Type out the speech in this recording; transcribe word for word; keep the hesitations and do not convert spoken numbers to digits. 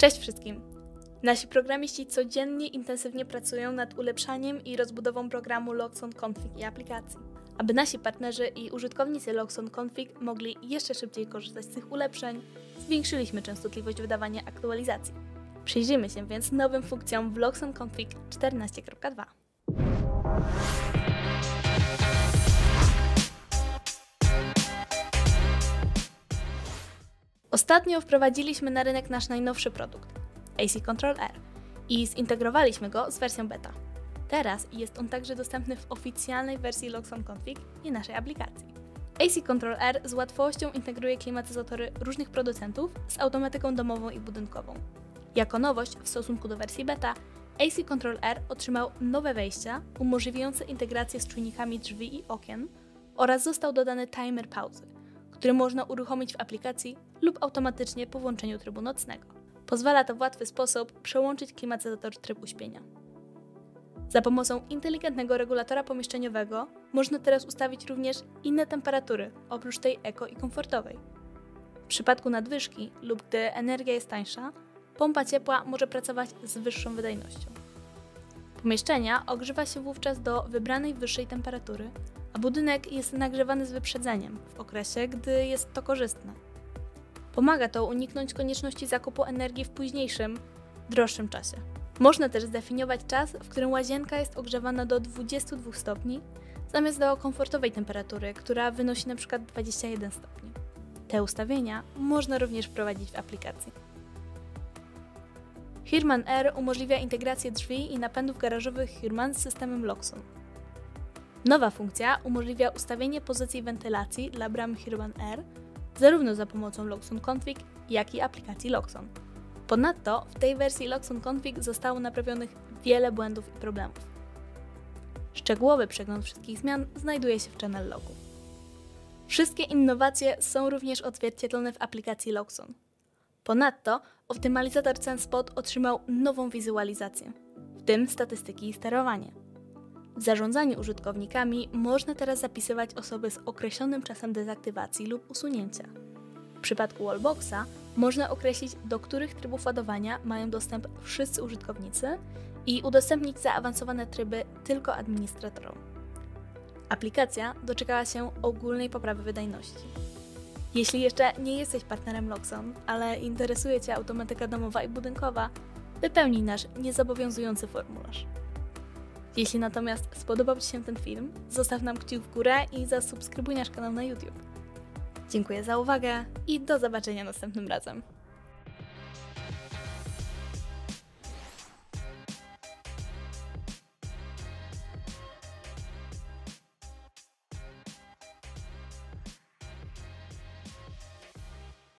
Cześć wszystkim! Nasi programiści codziennie intensywnie pracują nad ulepszaniem i rozbudową programu Loxon Config i aplikacji. Aby nasi partnerzy i użytkownicy Loxon Config mogli jeszcze szybciej korzystać z tych ulepszeń, zwiększyliśmy częstotliwość wydawania aktualizacji. Przyjrzyjmy się więc nowym funkcjom w Loxon Config czternaście kropka dwa. Ostatnio wprowadziliśmy na rynek nasz najnowszy produkt, A C Control R, i zintegrowaliśmy go z wersją beta. Teraz jest on także dostępny w oficjalnej wersji Loxon Config i naszej aplikacji. A C Control R z łatwością integruje klimatyzatory różnych producentów z automatyką domową i budynkową. Jako nowość w stosunku do wersji beta, A C Control R otrzymał nowe wejścia umożliwiające integrację z czujnikami drzwi i okien oraz został dodany timer pauzy, który można uruchomić w aplikacji lub automatycznie po włączeniu trybu nocnego. Pozwala to w łatwy sposób przełączyć klimatyzator w tryb uśpienia. Za pomocą inteligentnego regulatora pomieszczeniowego można teraz ustawić również inne temperatury, oprócz tej eko i komfortowej. W przypadku nadwyżki lub gdy energia jest tańsza, pompa ciepła może pracować z wyższą wydajnością. Pomieszczenia ogrzewa się wówczas do wybranej wyższej temperatury, a budynek jest nagrzewany z wyprzedzeniem w okresie, gdy jest to korzystne. Pomaga to uniknąć konieczności zakupu energii w późniejszym, droższym czasie. Można też zdefiniować czas, w którym łazienka jest ogrzewana do dwudziestu dwóch stopni, zamiast do komfortowej temperatury, która wynosi na przykład dwadzieścia jeden stopni. Te ustawienia można również wprowadzić w aplikacji. Hirman R umożliwia integrację drzwi i napędów garażowych Hirman z systemem Loxon. Nowa funkcja umożliwia ustawienie pozycji wentylacji dla bram Hirman R zarówno za pomocą Loxon Config, jak i aplikacji Loxon. Ponadto w tej wersji Loxon Config zostało naprawionych wiele błędów i problemów. Szczegółowy przegląd wszystkich zmian znajduje się w channel logu. Wszystkie innowacje są również odzwierciedlone w aplikacji Loxon. Ponadto optymalizator cen spot otrzymał nową wizualizację, w tym statystyki i sterowanie. W zarządzaniu użytkownikami można teraz zapisywać osoby z określonym czasem dezaktywacji lub usunięcia. W przypadku Wallboxa można określić, do których trybów ładowania mają dostęp wszyscy użytkownicy i udostępnić zaawansowane tryby tylko administratorom. Aplikacja doczekała się ogólnej poprawy wydajności. Jeśli jeszcze nie jesteś partnerem Loxon, ale interesuje Cię automatyka domowa i budynkowa, wypełnij nasz niezobowiązujący formularz. Jeśli natomiast spodobał Ci się ten film, zostaw nam kciuk w górę i zasubskrybuj nasz kanał na YouTube. Dziękuję za uwagę i do zobaczenia następnym razem.